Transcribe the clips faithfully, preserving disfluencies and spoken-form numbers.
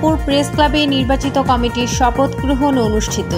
Shibpur press ক্লাবে নির্বাচিত কমিটির শপথ গ্রহণ অনুষ্ঠিত।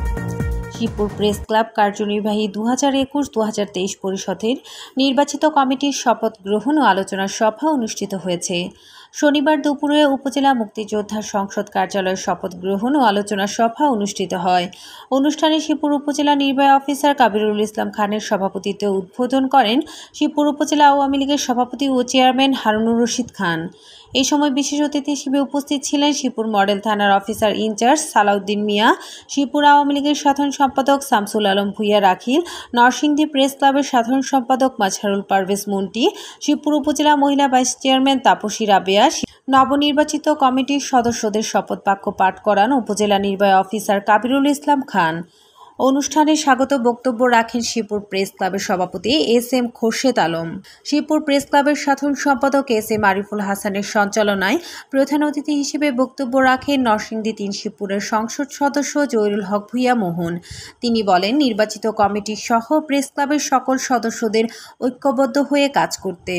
শিবপুর প্রেস ক্লাব কার্যনির্বাহী দু হাজার একুশ দু হাজার তেইশ পরিষদের নির্বাচিত কমিটির শপথ গ্রহণ ও আলোচনা সভা অনুষ্ঠিত হয়েছে। শনিবার দুপুরে উপজেলা মুক্তিযোদ্ধা সংসদ কার্যালয়ে শপথ গ্রহণ ও আলোচনা সভা অনুষ্ঠিত হয়। অনুষ্ঠানে শিবপুর উপজেলা নির্বাহী অফিসার কাবিরুল ইসলাম খানের সভাপতিত্বে উদ্বোধন করেন শিবপুর উপজেলা আওয়ামী লীগের সভাপতি ও চেয়ারম্যান হারুনুর রশিদ খান। এই সময় বিশেষ অতিথি হিসেবে উপস্থিত ছিলেন শিবপুর মডেল থানার অফিসার ইনচার্জ সালাউদ্দিন মিয়া, শিবপুর আওয়ামী লীগের সাধারণ সম্পাদক শামসুল আলম ভূঁইয়া রাখিল, নরসিংদী প্রেস ক্লাবের সাধারণ সম্পাদক মাজহারুল পারভেজ মন্টি, শিবপুর উপজেলা মহিলা ভাইস চেয়ারম্যান তাপসী রাবেয়া। নবনির্বাচিত কমিটির সদস্যদের শপথ বাক্য পাঠ করান উপজেলা নির্বাহী অফিসার কাবিরুল ইসলাম খান। অনুষ্ঠানে স্বাগত বক্তব্য রাখেন শিবপুর প্রেস ক্লাবের সভাপতি S M Khorshed Alam. Shibpur press ক্লাবের সাধারণ সম্পাদক এস এম আরিফুল হাসানের সঞ্চালনায় প্রধান অতিথি হিসেবে বক্তব্য রাখেন নরসিংদী তিন শিবপুরের সংসদ সদস্য জহিরুল হক ভূঁইয়া মোহন। তিনি বলেন, নির্বাচিত কমিটি সহ প্রেস ক্লাবের সকল সদস্যদের ঐক্যবদ্ধ হয়ে কাজ করতে।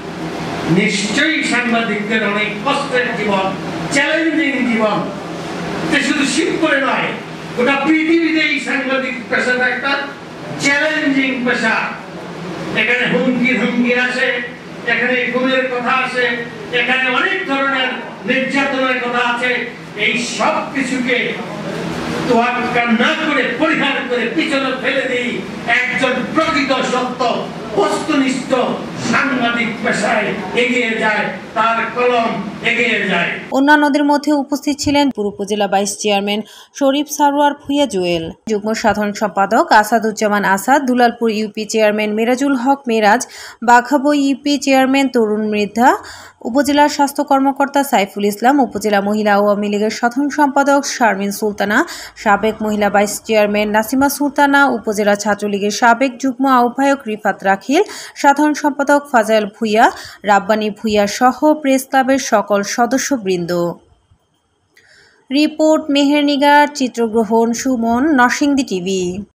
নিশ্চয়ই সাংবাদিকদের অনেক কষ্টের জীবন, চ্যালেঞ্জিং জীবন, শুধু শিবপুরে নয়, গোটা পৃথিবীতে এই সাংবাদিক পেশাটা একটা চ্যালেঞ্জিং পেশা। এখানে হুমকি হুমকি আসে, এখানে গুমের কথা আসে, এখানে অনেক ধরনের নির্যাতনের কথা আছে। এই সব কিছুকে তোয়াক্কা না করে, পরিহার করে পিছনে ফেলে দিই একজন প্রকৃত সত্য বস্তুনিষ্ঠ সাংবাদিক পেশায় এগিয়ে যায়, তার কলম এগিয়ে যায়। অন্যান্যদের মধ্যে উপস্থিত ছিলেন পুর উপজেলা ভাইস চেয়ারম্যান শরীফ সারোয়ার ভূঁইয়া জুয়েল, যুগ্ম সাধারণ সম্পাদক আসাদুজ্জামান আসাদ, দুলালপুর ইউপি চেয়ারম্যান মেরাজুল হক মেরাজ, বাঘাবো ইউপি চেয়ারম্যান তরুণ মৃদ্ধা, উপজেলা স্বাস্থ্য কর্মকর্তা সাইফুল ইসলাম, উপজেলা মহিলা আওয়ামী লীগের সাধারণ সম্পাদক শারমিন সুলতানা, সাবেক মহিলা ভাইস চেয়ারম্যান নাসিমা সুলতানা, উপজেলা ছাত্রলীগের সাবেক যুগ্ম আহ্বায়ক রিফাত রাখিল, সাধারণ সম্পাদক ফাজাইল ভূঁইয়া, রাব্বানী ভূঁইয়া সহ প্রেস ক্লাবের সকল সদস্যবৃন্দ। রিপোর্ট মেহের নিগার, চিত্রগ্রহণ সুমন, নরসিংদী টিভি।